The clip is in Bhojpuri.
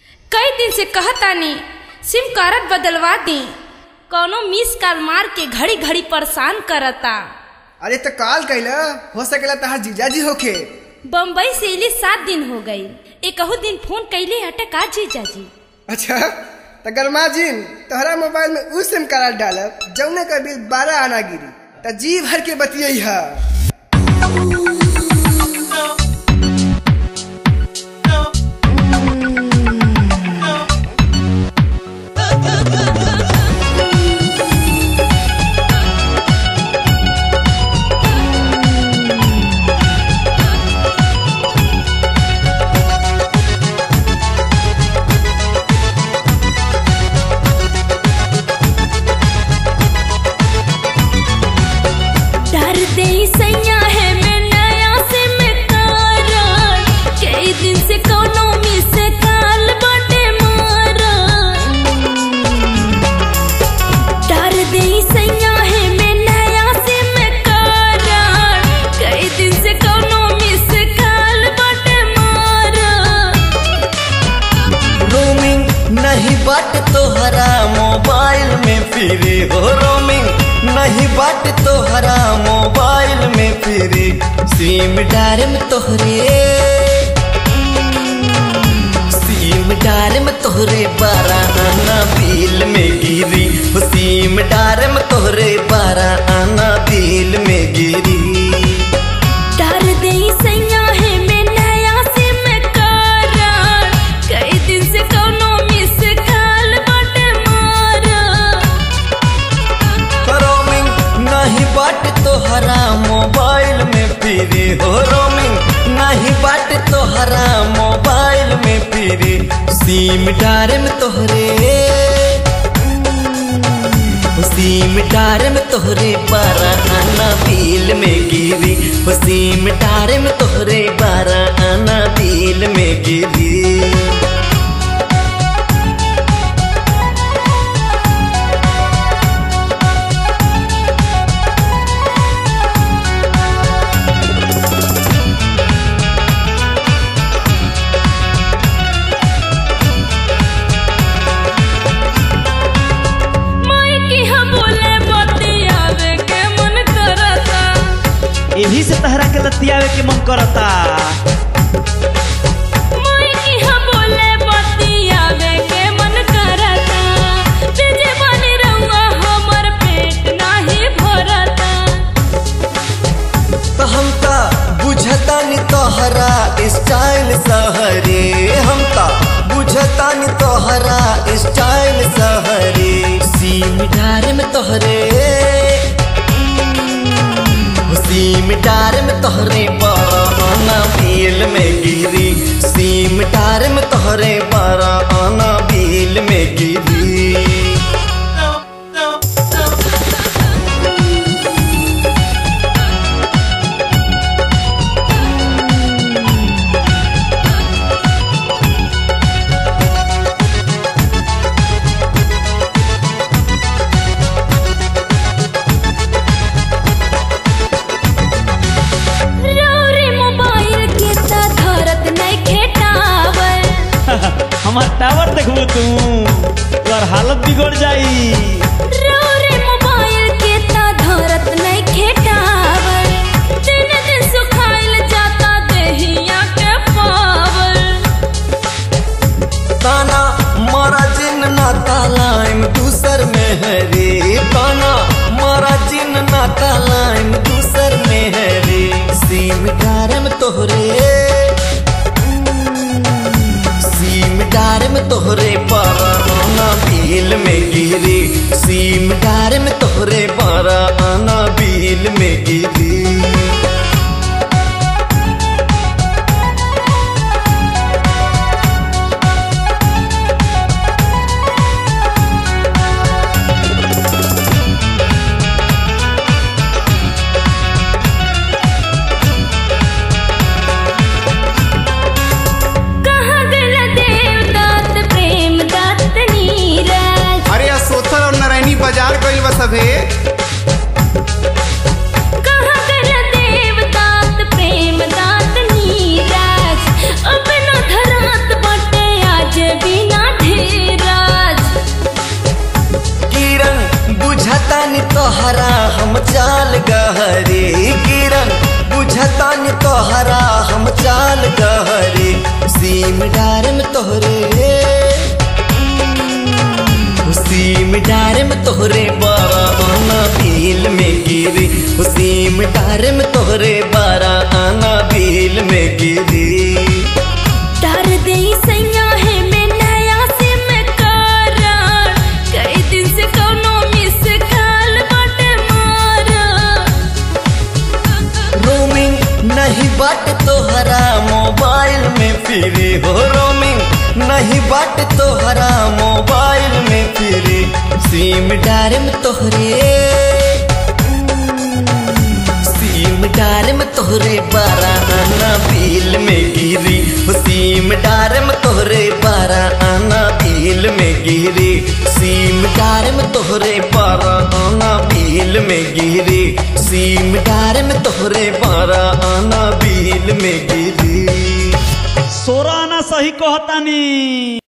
कई दिन से कहतानी सिम कार्ड बदलवा दी, कौनो मिस कॉल मार के घड़ी घड़ी परेशान करता। अरे तो कॉल कैला, हो सकेला तहार जीजाजी होखे। बम्बई से इले 7 दिन हो गई, एकहु दिन फोन कैले हटे का जीजाजी। अच्छा तो गरमा जिन तोहरा मोबाइल में उस सिम कार्ड डालब जौने का बिल 12 आना गिरी तो जी भर के बतियई है। तोहरा मोबाइल में फिरे हो रोमिंग नहीं बाट तोहरा मोबाइल में फिरे सिम डारे में तोहरे 12 आना बिल में गिरी हो सिम डारे में तोहरे 12 आना बिल में गिरी। डार दे सैया है मैं नया सिम कार्ड कई दिन से कौनो मिस कॉल बाटे मारा। रोमिंग नहीं बाट तोहरा मोबाइल में फिरे हो रोमिंग नहीं बाट तोहरा मोबाइल में फिरे सिम डारे में तोहरे 12 आना बिल में गिरी सिम डारे में तोहरे 12 आना बिल में गिरी। यही से तहरा के लतियावे के मन करता। बोले बतियावे के मन करता, तुझे बने रहूंगा हमर पेट नहीं भरता। तो हम ता बुझता नि तोहरा स्टाइल सहरे हम ता बुझता नि तोहरा स्टाइल सहरे सिम डारे में तोहरे सिम डारे में तोहरे 12 आना बिल में गिरी सिम डारे में तोहरे 12 आना बिल में गिरी। हमार टावर देखबू तू तोर हालत बिगड़ जाई। रे मोबाइल के ता धरत नहीं खेटावर, दिन दिन सुखाइल जाता देहिया के पावर। ताना मारा जिन ना तालाइम दूसर में है रे ताना मारा जिन ना तालाइम दूसर में है रे सिम डारे में तोहरे 12 आना बिल में गिरी सिम डारे में तोहरे 12 आना बिल में गिरी। बाजार गइल बा सभे कहाँ गइल देवदात प्रेम दात नीरज अब न धरात बाटे आज भी तोहरा हम चाल गहरे सीम डार में तोहरे सीम डार में तोहरे बारा आना बिल में गिरी सीम डार में तोहरे बारा आना बिल में गिरी तार दे सैया है मैं नया सिम करार कई दिन से कोनो मिस कॉल बाटे मारा रोमिंग नहीं बाटे तोहरा मोबाइल में फ्री हो रोमिंग नहीं बाटे तोहरा मोबाइल में फ्री सिम डार में तोहरे सिम डार में तोहरे बारा आना बिल में गिरी सिम डार में तोहरे बारा आना बिल में गिरी सिम डार में तोहरे बारा आना बिल में गिरी सिम डार में तोहरे बारा आना बिल में गिरी 16 आना सही कहतानी।